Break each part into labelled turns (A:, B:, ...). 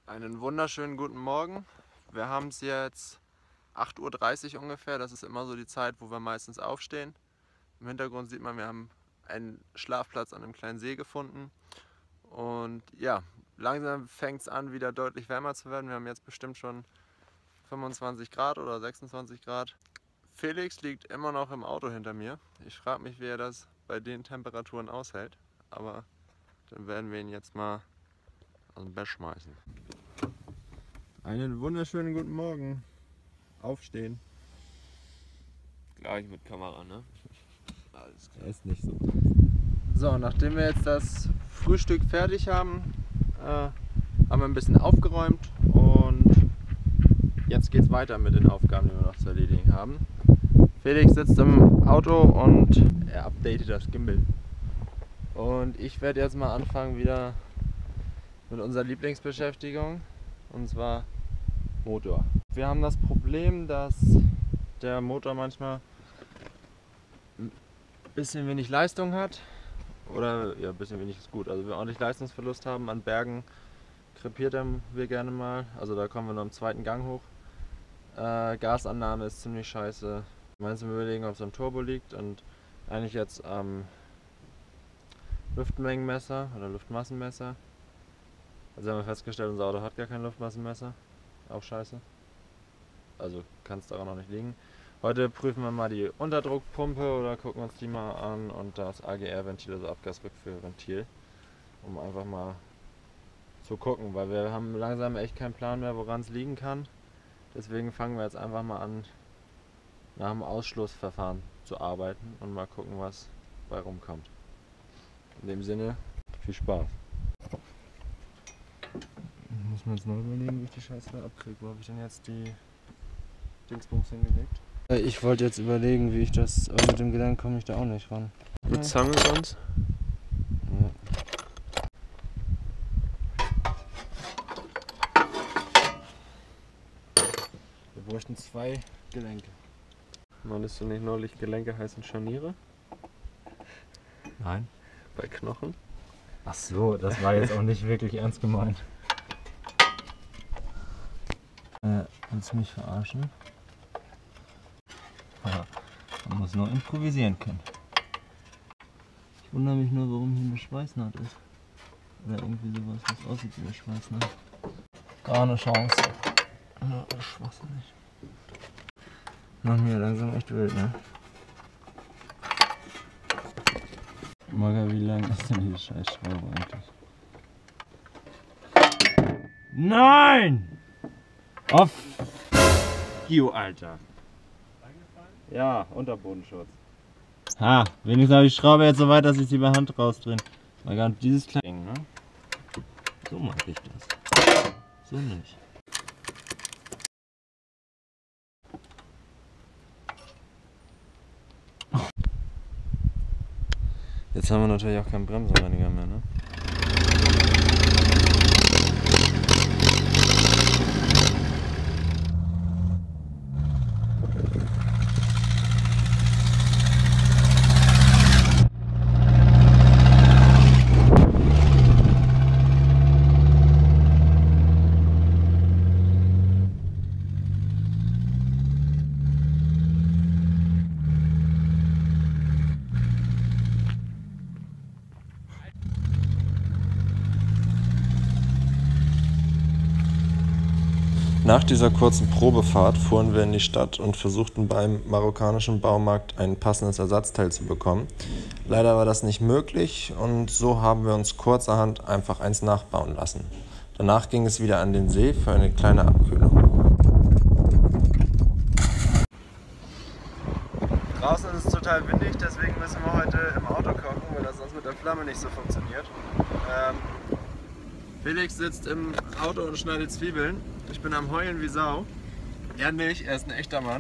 A: Einen wunderschönen guten Morgen. Wir haben es jetzt 8:30 Uhr ungefähr. Das ist immer so die Zeit, wo wir meistens aufstehen. Im Hintergrund sieht man, wir haben einen Schlafplatz an einem kleinen See gefunden. Und ja, langsam fängt es an, wieder deutlich wärmer zu werden. Wir haben jetzt bestimmt schon 25 Grad oder 26 Grad. Felix liegt immer noch im Auto hinter mir. Ich frage mich, wie er das bei den Temperaturen aushält. Aber dann werden wir ihn jetzt mal aus dem Bett schmeißen. Einen wunderschönen guten Morgen. Aufstehen.
B: Gleich mit Kamera, ne? Alles klar.
A: Ist nicht so. So, nachdem wir jetzt das Frühstück fertig haben, haben wir ein bisschen aufgeräumt und jetzt geht es weiter mit den Aufgaben, die wir noch zu erledigen haben. Felix sitzt im Auto und er updatet das Gimbal. Und ich werde jetzt mal anfangen wieder mit unserer Lieblingsbeschäftigung, und zwar Motor. Wir haben das Problem, dass der Motor manchmal ein bisschen wenig Leistung hat. Oder ja, ein bisschen wenig ist gut. Also wir ordentlich Leistungsverlust haben. An Bergen krepiert wir gerne mal. Also da kommen wir noch im zweiten Gang hoch. Gasannahme ist ziemlich scheiße. Meinst du, wir überlegen, ob es am Turbo liegt und eigentlich jetzt am Luftmengenmesser oder Luftmassenmesser. Also haben wir festgestellt, unser Auto hat gar kein Luftmassenmesser. Auch scheiße. Also kann es daran noch nicht liegen. Heute prüfen wir mal die Unterdruckpumpe oder gucken uns die mal an und das AGR-Ventil, also Abgasrückführventil, um einfach mal zu gucken, weil wir haben langsam echt keinen Plan mehr, woran es liegen kann. Deswegen fangen wir jetzt einfach mal an, nach dem Ausschlussverfahren zu arbeiten und mal gucken, was bei rumkommt. In dem Sinne, viel Spaß. Muss man jetzt noch überlegen, wie ich die Scheiße da abkriege. Wo habe ich denn jetzt die Dingsbums hingelegt? Ich wollte jetzt überlegen, wie ich das, aber mit dem Gedanken komme ich da auch nicht ran.
B: Mit Zange sonst?
A: Ja. Wir bräuchten 2 Gelenke.
B: Meinst du nicht neulich, Gelenke heißen Scharniere?
A: Nein.
B: Bei Knochen?
A: Ach so, das war jetzt auch nicht wirklich ernst gemeint. Willst du mich verarschen? Ja, man muss nur improvisieren können. Ich wundere mich nur, warum hier eine Schweißnaht ist. Oder irgendwie sowas, was aussieht wie eine Schweißnaht. Gar eine Chance. Ja, schwachsinnig. Machen wir langsam echt wild, ne? Maga, wie lang ist denn diese Scheißschraube eigentlich? Nein! Off! You, Alter! Ja, Unterbodenschutz. Ha, wenigstens habe ich die Schraube jetzt so weit, dass ich sie bei Hand rausdrehen. Maga, und dieses kleine, ne? So mache ich das. So nicht. Jetzt haben wir natürlich auch keinen Bremsenreiniger mehr, ne? Nach dieser kurzen Probefahrt fuhren wir in die Stadt und versuchten beim marokkanischen Baumarkt ein passendes Ersatzteil zu bekommen. Leider war das nicht möglich und so haben wir uns kurzerhand einfach eins nachbauen lassen. Danach ging es wieder an den See für eine kleine Abkühlung. Draußen ist es total windig, deswegen müssen wir heute im Auto kochen, weil das sonst mit der Flamme nicht so funktioniert. Felix sitzt im Auto und schneidet Zwiebeln. Ich bin am Heulen wie Sau. Er nicht, er ist ein echter Mann.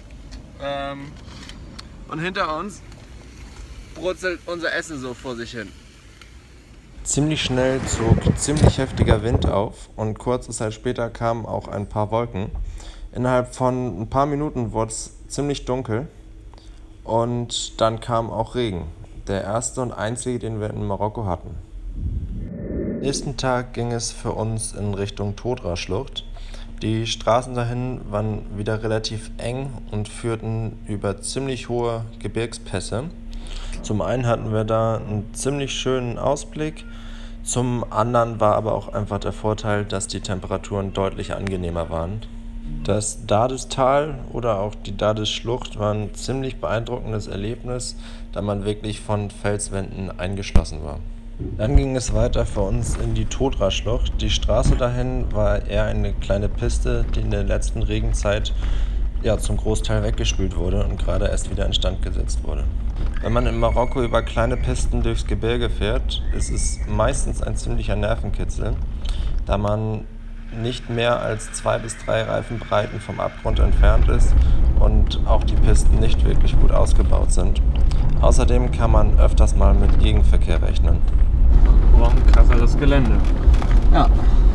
A: Und hinter uns brutzelt unser Essen so vor sich hin. Ziemlich schnell zog ziemlich heftiger Wind auf und kurze Zeit später kamen auch ein paar Wolken. Innerhalb von ein paar Minuten wurde es ziemlich dunkel und dann kam auch Regen. Der erste und einzige, den wir in Marokko hatten. nächsten Tag ging es für uns in Richtung Todra-Schlucht. Die Straßen dahin waren wieder relativ eng und führten über ziemlich hohe Gebirgspässe. Zum einen hatten wir da einen ziemlich schönen Ausblick, zum anderen war aber auch einfach der Vorteil, dass die Temperaturen deutlich angenehmer waren. Das Dades-Tal oder auch die Dades-Schlucht war ein ziemlich beeindruckendes Erlebnis, da man wirklich von Felswänden eingeschlossen war. Dann ging es weiter für uns in die Todra-Schlucht. Die Straße dahin war eher eine kleine Piste, die in der letzten Regenzeit zum Großteil weggespült wurde und gerade erst wieder instand gesetzt wurde. Wenn man in Marokko über kleine Pisten durchs Gebirge fährt, ist es meistens ein ziemlicher Nervenkitzel, da man nicht mehr als 2 bis 3 Reifenbreiten vom Abgrund entfernt ist und auch die Pisten nicht wirklich gut ausgebaut sind. Außerdem kann man öfters mal mit Gegenverkehr rechnen.
B: Wir brauchen krasseres Gelände.
A: Ja.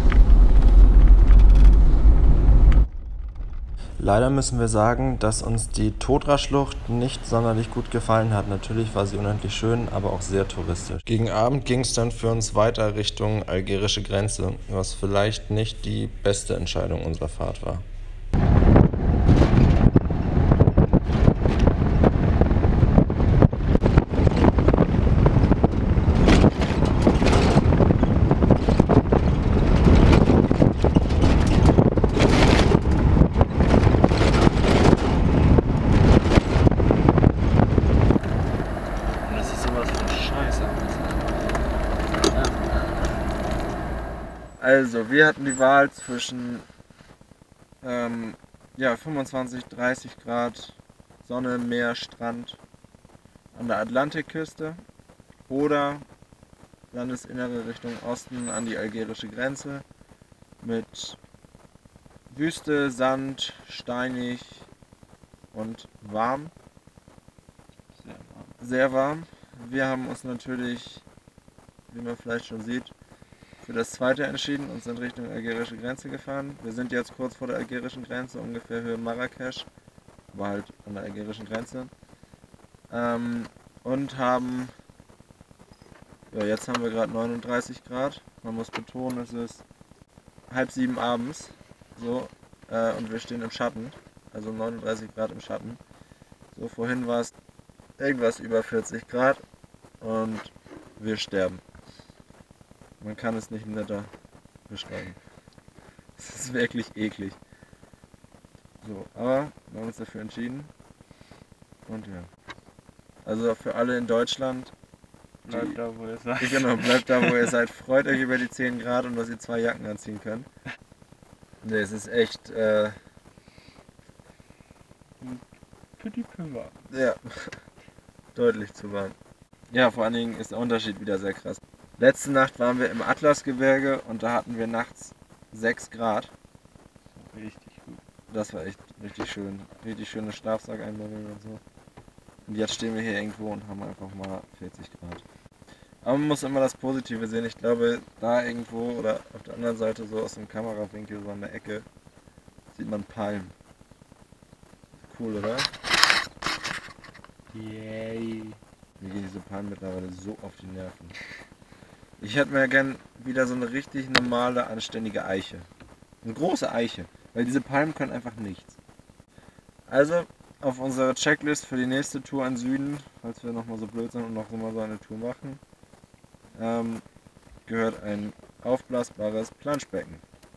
A: Leider müssen wir sagen, dass uns die Todra-Schlucht nicht sonderlich gut gefallen hat. Natürlich war sie unendlich schön, aber auch sehr touristisch. Gegen Abend ging es dann für uns weiter Richtung algerische Grenze, was vielleicht nicht die beste Entscheidung unserer Fahrt war. Also, wir hatten die Wahl zwischen 25, 30 Grad Sonne, Meer, Strand an der Atlantikküste oder Landesinnere Richtung Osten an die algerische Grenze mit Wüste, Sand, steinig und warm. Sehr warm. Wir haben uns natürlich, wie man vielleicht schon sieht, für das zweite entschieden und sind Richtung algerische Grenze gefahren. Wir sind jetzt kurz vor der algerischen Grenze, ungefähr Höhe Marrakesch, aber halt an der algerischen Grenze. Und haben, jetzt haben wir gerade 39 Grad. Man muss betonen, es ist 6:30 abends, so, und wir stehen im Schatten, also 39 Grad im Schatten. So, vorhin war es irgendwas über 40 Grad und wir sterben. Man kann es nicht netter beschreiben. Es ist wirklich eklig. So, aber wir haben uns dafür entschieden. Und ja. Also für alle in Deutschland.
B: Bleibt da, wo ihr seid.
A: Genau, bleibt da, wo ihr seid. Freut euch über die 10 Grad und dass ihr 2 Jacken anziehen könnt. Ne, es ist echt.
B: Für die Pümmer.
A: Ja, deutlich zu warm. Ja, vor allen Dingen ist der Unterschied wieder sehr krass. Letzte Nacht waren wir im Atlasgebirge und da hatten wir nachts 6 Grad.
B: Richtig gut.
A: Das war echt richtig schön. Richtig schöne Schlafsackeinbindung und so. Und jetzt stehen wir hier irgendwo und haben einfach mal 40 Grad. Aber man muss immer das Positive sehen. Ich glaube, da irgendwo oder auf der anderen Seite so aus dem Kamerawinkel, so an der Ecke, sieht man Palmen. Cool, oder?
B: Yay.
A: Mir gehen diese Palmen mittlerweile so auf die Nerven. Ich hätte mir gern wieder so eine richtig normale, anständige Eiche. Eine große Eiche. Weil diese Palmen können einfach nichts. Also, auf unserer Checklist für die nächste Tour in Süden, falls wir nochmal so blöd sind und noch mal so eine Tour machen, gehört ein aufblasbares Planschbecken.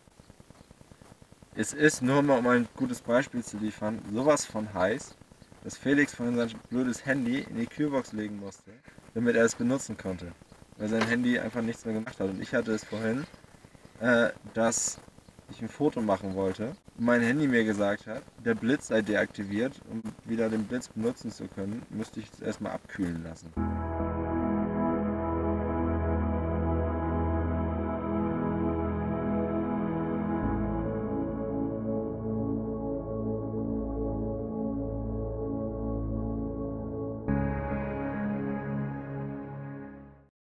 A: Es ist, nur mal um ein gutes Beispiel zu liefern, sowas von heiß, dass Felix vorhin sein blödes Handy in die Kühlbox legen musste, damit er es benutzen konnte. Weil sein Handy einfach nichts mehr gemacht hat. Und ich hatte es vorhin, dass ich ein Foto machen wollte und mein Handy mir gesagt hat, der Blitz sei deaktiviert. Um wieder den Blitz benutzen zu können, müsste ich es erstmal abkühlen lassen.